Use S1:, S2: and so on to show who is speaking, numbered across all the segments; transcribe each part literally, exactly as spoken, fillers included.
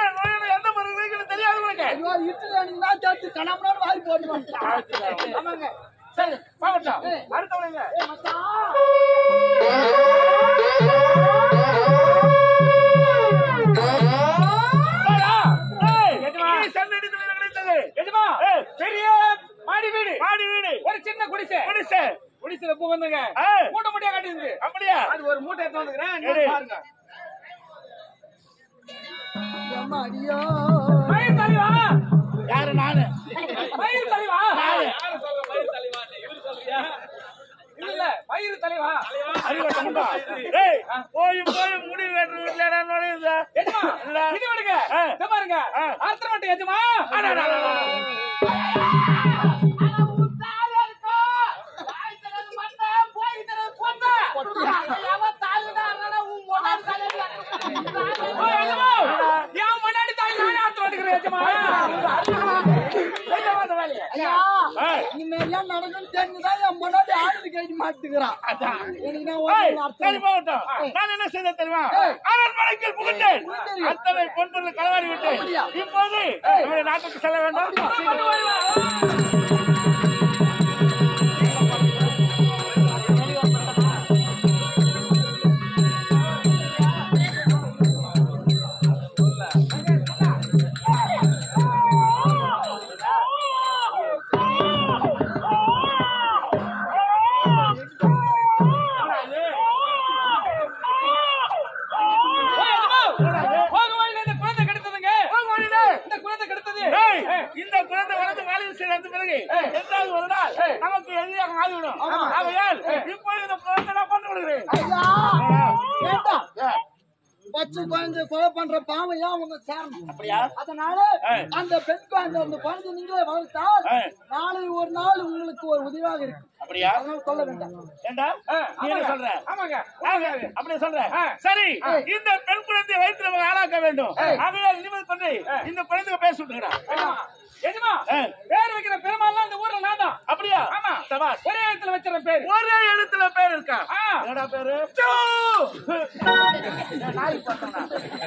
S1: எந்த மருந்து தெரியாது உனக்கு.
S2: இட்டு நீங்க தான் சேர்த்து கணவனோட வாய் போட்டு ஆமாங்க.
S1: சரி பாவட்டும். அடுத்தவங்க
S3: பெரிய மாடி வீடு மாடி வீடு ஒரு சின்ன குடிசை
S1: குடிசை
S3: குடிசைல பூ வந்துங்க மூட்டை மூட்டையா காட்டியிருந்து.
S1: அப்படியா?
S3: அது ஒரு மூட்டை எடுத்து வந்துக்கிறேன் பாருங்க.
S2: அடியோ
S3: மயில் தலைவா
S1: யாரு? நானு.
S3: மயில் தலைவா யாரு சொல்ற மயில் தலைவா? இவரு சொல்றியா? இல்ல மயில் தலைவா
S1: அறிவட்டா. டேய் போய் போய் முடி வெட்டு வீட்லடா நோடுது.
S3: எஜமா இது விடுங்க. இத பாருங்க ஆத்திர மட்டும் எஜமா.
S2: இனிமேலாம் நடக்கும் தெரிஞ்சுதான் என் முன்னாடி ஆடு கேட்டு மாட்டுக்கிறான்.
S1: நான் என்ன செய்த தெரியுமா? அரண்மனைக்குள் புகுந்தேன். அத்தனை பொன்பொருள் களவாடி விட்டேன். இப்போது நம்முடைய நாட்டுக்கு செல்ல வேண்டும். இந்த குழந்தை வளர்ந்து வாலிப செய்த பிறகு என்றாவது ஒரு நாள் நமக்கு எதிராக ஆகிவிடும். ஆகையால் இப்போது இந்த குழந்தை நான் கொண்டு விடுகிறேன்.
S2: பச்சை குழந்தை கொலை பண்ற பாவையா அவங்க சேரணும்.
S1: அப்படியா?
S2: அதனால அந்த பெண் குழந்தை அந்த குழந்தை நீங்களே வளர்த்தால் நாளை ஒரு நாள் உங்களுக்கு ஒரு உதவியாக இருக்கு.
S1: அப்படியா?
S2: சொல்ல வேண்டாம்.
S1: ஏண்டா நீ என்ன சொல்ற?
S3: ஆமாங்க
S1: அப்படி சொல்ற. சரி, இந்த பெண் குழந்தையை வைத்து நம்ம ஆளாக்க வேண்டும். ஆகையால் இனிமேல் கொண்டு இந்த குழந்தைக்கு பேச விட்டுக்கிறேன்.
S3: எஜமா பேர் வைக்கிற பெருமாள் இந்த ஊர்ல நான் தான்.
S1: அப்படியா?
S3: ஆமா.
S1: சபாஷ்.
S3: ஒரே இடத்துல வச்சிர பேர்.
S1: ஒரே இடத்துல பேர் இருக்கா? என்னடா பேரு? ஜூ. நாய் பட்டனா.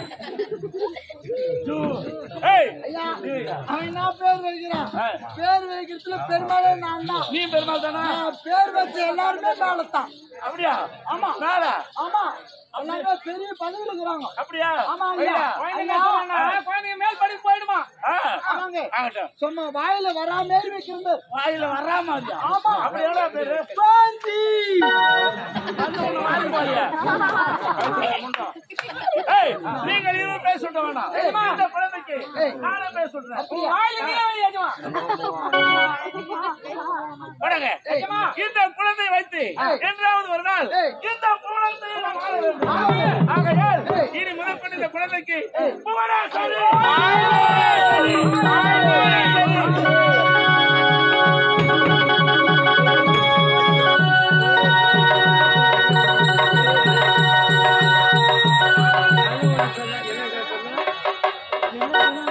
S1: ஜூ. ஏய்
S2: ஐயா அவன் என்ன பேர் வைக்கிறான்? பேர் வைக்கிறதுல பெருமாளே நான் தான்.
S1: நீ பெருமாள் தானா?
S2: பேர் வச்ச எல்லாருமே மேலத்தான்.
S1: அப்படியா?
S2: ஆமா
S1: மேல.
S2: ஆமா. எல்லாரும் பெரிய பதவியில இருக்கிறாங்க.
S1: அப்படியா?
S2: ஆமா ஐயா.
S3: குழந்தைங்க மேல் படி போயிடுமா?
S2: ஆமாங்க.
S1: ஆகட்டும்.
S2: சும்மா வாயில வரா மாதிரி வைக்கிறது.
S1: வாயில வராம.
S2: ஆமா.
S1: அப்படி எவ்வளவு பேரு?
S2: பாந்தி.
S1: ஏய் நீங்க நீங்க பேச சொல்ல வேணாம். இந்த குழந்தைக்கு நானே பேச சொல்றேன்.
S3: வாயில நீ ஏஜமா.
S1: போடுங்க. இந்த குழந்தையை வைத்து என்றாவது ஒரு நாள் இந்த குழந்தையை நான் வாழ வேண்டும். ஆகையால் இனி முதற்கொண்டு இந்த குழந்தைக்கு புவனேஸ்வரி
S2: என்ன